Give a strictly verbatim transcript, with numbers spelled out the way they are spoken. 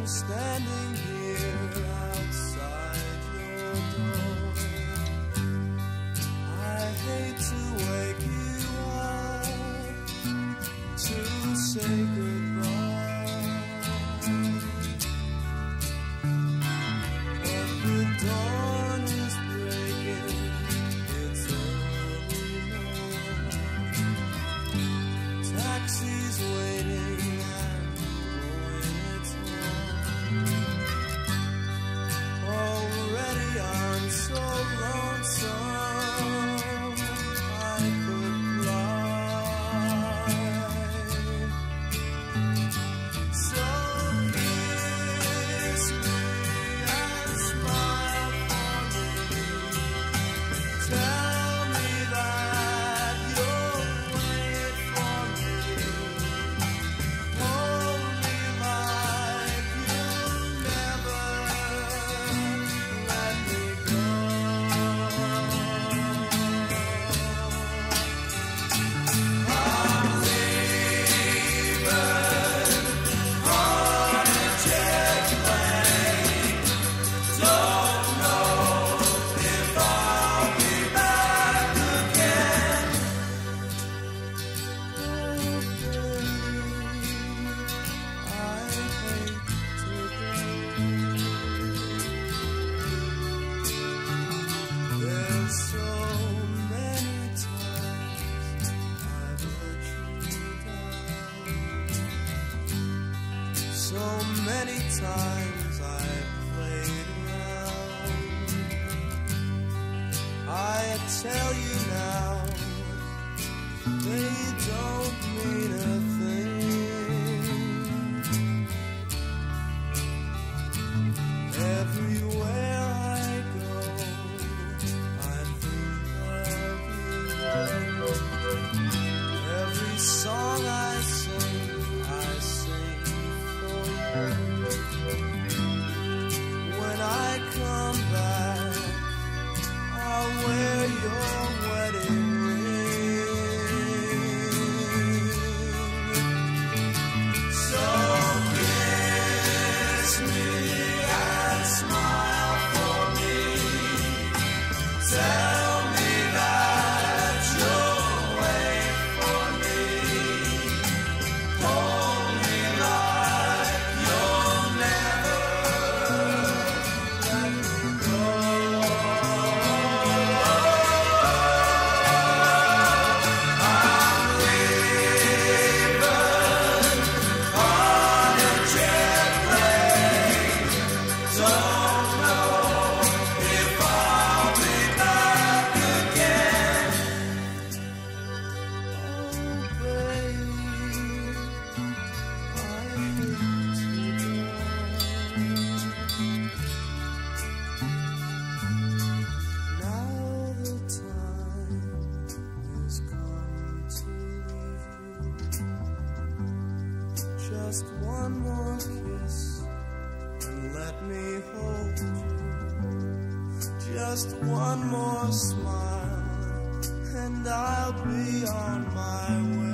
standing here outside your door. I hate to wake you up to say goodbye, but the dawn is breaking, it's early morning, taxis waiting and going its home. Already I'm so lonesome I could cry. So kiss me and smile for me. Tell me that you'll wait for me. Hold me like you'll never let me go. I'm leaving on a jet plane. Don't know if I'll be back again. Oh, baby, I hate to go. There's so many times I've let you down. So many times I've played around. I tell you now, they don't mean a thing. Everywhere I go, I think of you. Every song I sing, I sing for you. When I come back, I'll wear your wedding ring. So kiss me and smile for me. Tell me that you'll wait for me. Hold me like you'll never let me go. I'm leaving on a jet plane. Don't know if I'll be back again. Oh, baby, I hate to go. Now the time has come to leave you. Just one more kiss and let me hold you. Just one more smile and I'll be on my way.